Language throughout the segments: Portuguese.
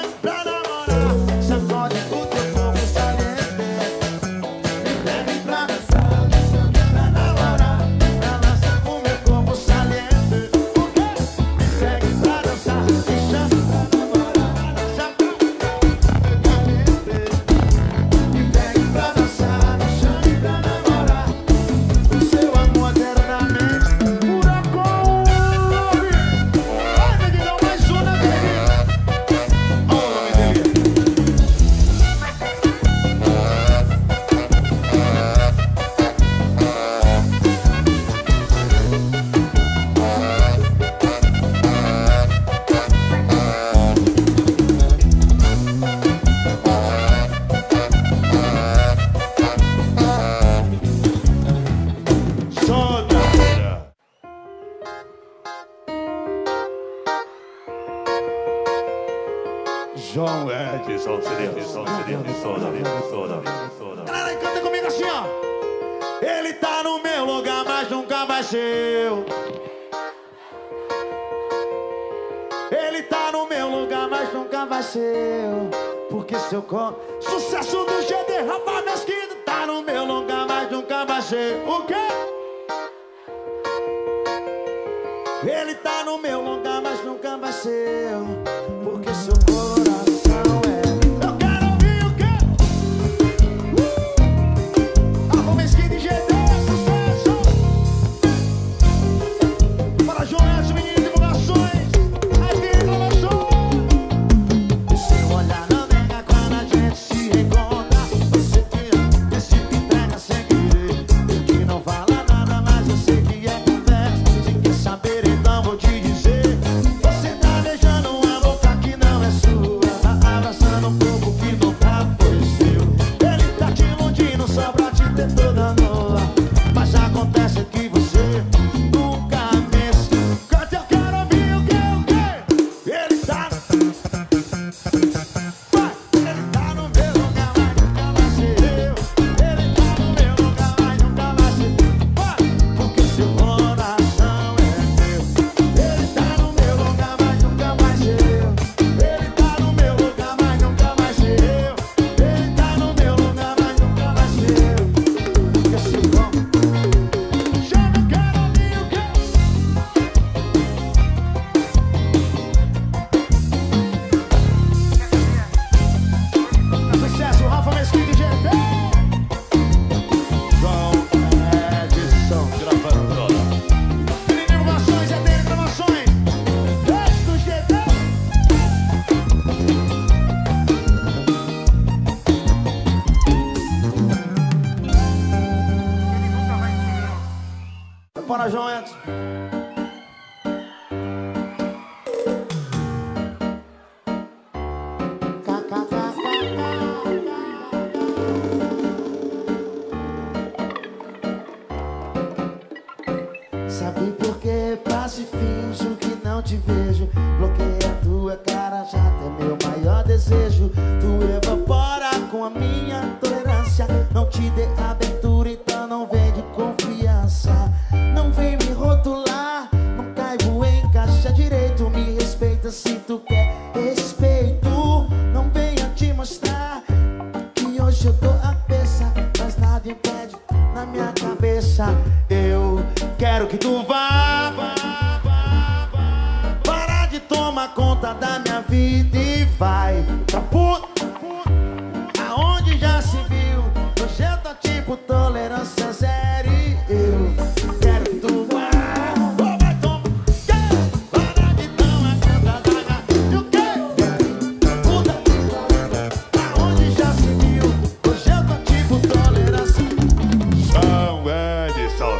João Edson, galera, canta comigo assim, ó. Ele tá no meu lugar, mas nunca vai ser eu. Ele tá no meu lugar, mas nunca vai ser eu. Porque seu corpo, sucesso do GD, Rafa Mesquita, tá no meu lugar, mas nunca vai ser o quê? Ele tá no meu lugar, mas nunca vai ser eu. Porque seu coração é... Eu quero ouvir o quê? Rafa Mesquita e GD, sucesso! Para João Edson, menino de divulgações. Aí tem reclamação. E seu olhar não nega quando a gente se encontra. Você que se entrega sem querer. Que não fala nada, mas eu sei que é conversa. Se quer saber, então vou te dizer. Você tá beijando uma boca que não é sua, tá abraçando um corpo que nunca foi seu. Ele tá te iludindo só pra te ter toda nua, mas acontece que você nunca me... Canta, eu quero ouvir o quê? Ele tá... Vai! Ele tá no meu lugar, mas nunca vai ser eu. Ele tá no meu lugar, mas nunca vai ser. Vai! Porque seu coração é meu. Ele tá no meu lugar, mas nunca vai ser eu. Ele tá no meu lugar, mas nunca vai ser eu. Ele tá no meu lugar, mas nunca vai ser eu. Porque seu corpo... Chama, eu quero ouvir o quê? Sucesso, Rafa Mesquita e GD. João Edson gravando toda. Tem divulgações, já tem reclamações. Desce do GD. Para João Edson. Sabe por que passo e finjo que não te vejo? Bloqueia a tua cara, já tem meu maior desejo. Tu evapora com a minha tolerância. Não te dê abertura, então não vem de confiança. Não vem me rotular, não caibo em caixa direito. Me respeita se tu quer respeito. Não venha te mostrar que hoje eu tô a peça, mas nada impede na minha cabeça. Eu quero que tu vá, para de tomar conta da minha vida e vai pra puta, aonde já se viu. Nojenta tipo tolerância zero e eu quero que tu vá. Vai tomar, para de tomar conta da minha vida e o quê? Puta, aonde já se viu. Nojenta tipo tolerância. João Edson,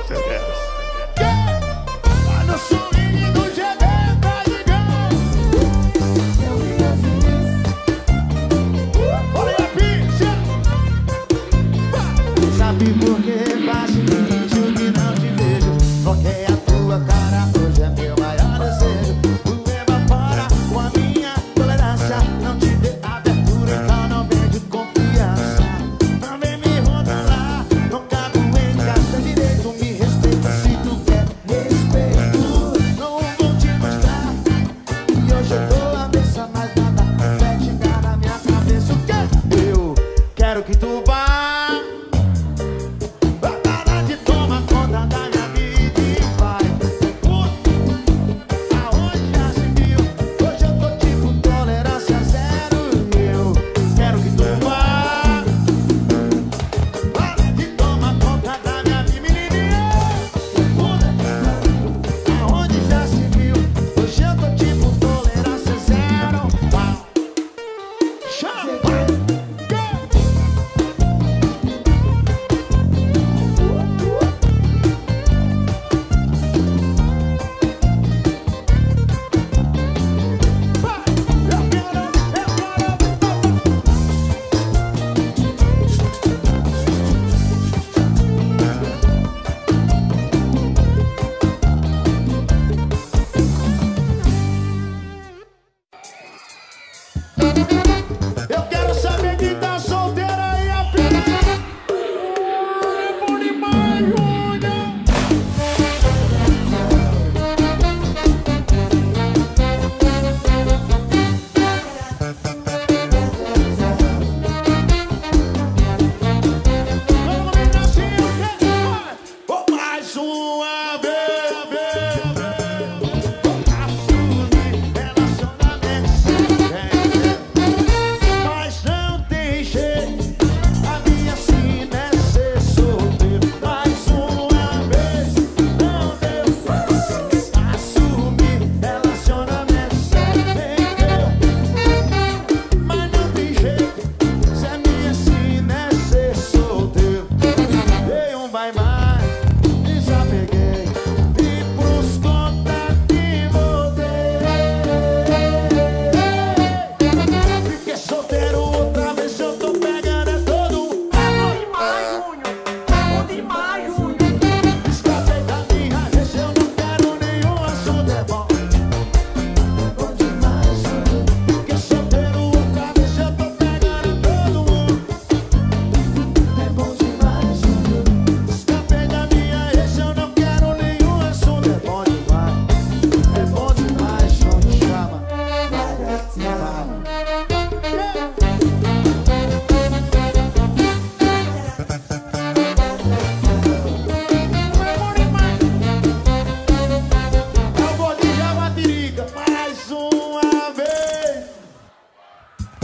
olha o swing do GD, tá ligado?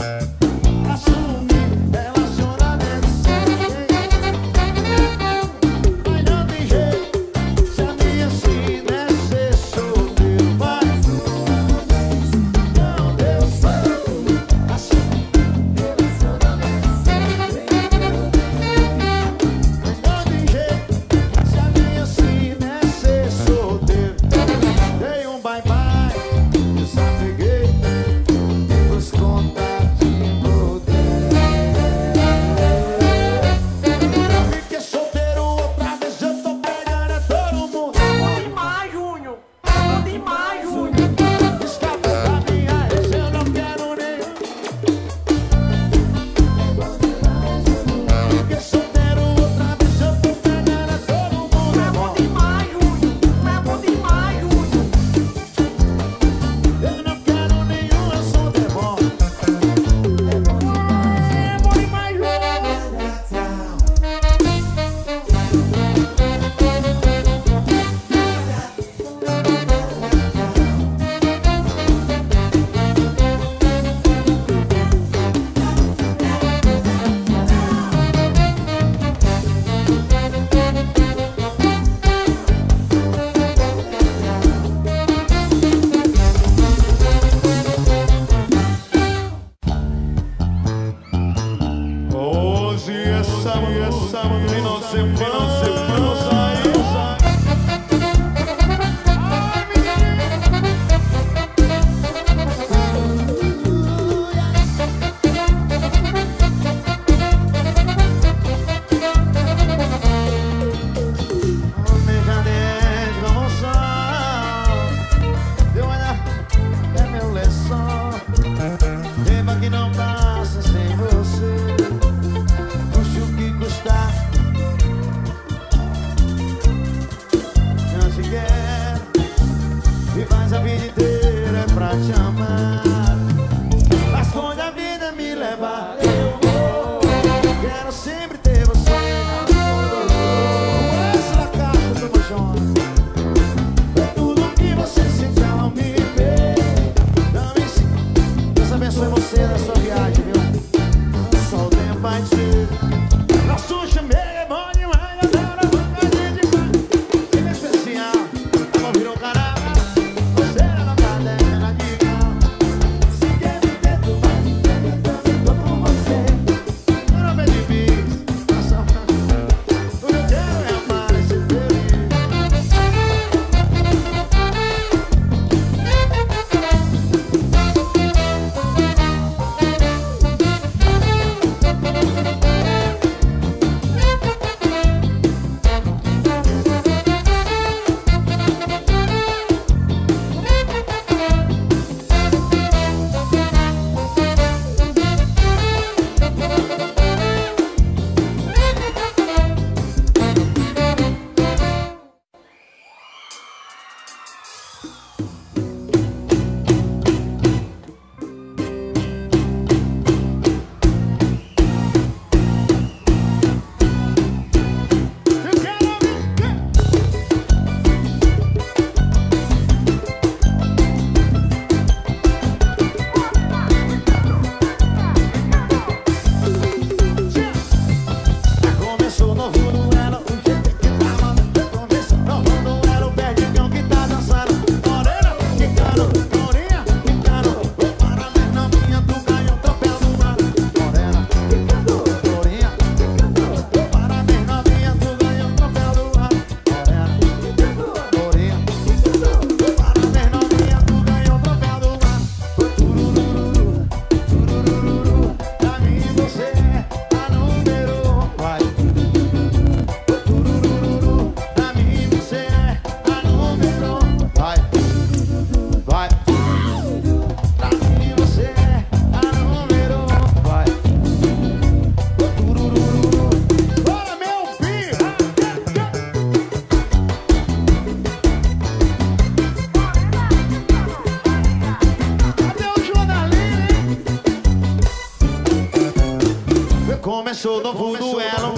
Começou o novo duelo.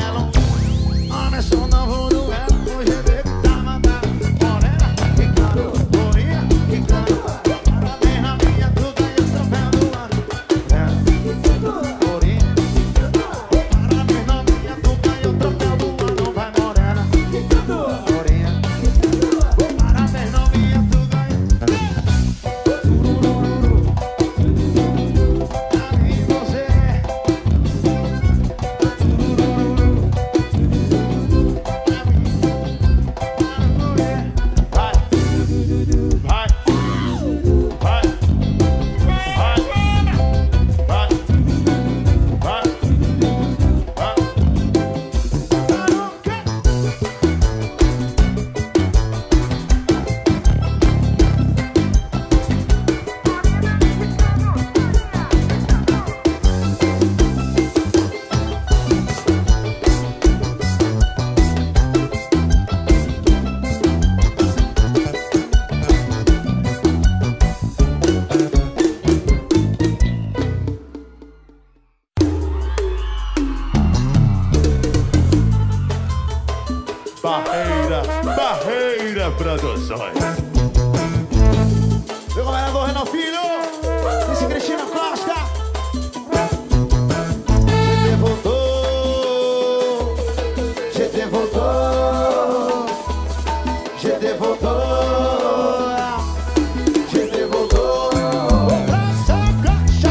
Começou o novo duelo. Hoje é ver que tá mandado. Morena, quicando, lourinha, quicando. Parabéns na minha, tu ganhou o troféu do ano. Mira Produções. Meu governador Renan Filho, vice Cristina Costa. GT voltou, GT voltou, GT voltou, GT voltou. Essa caixa.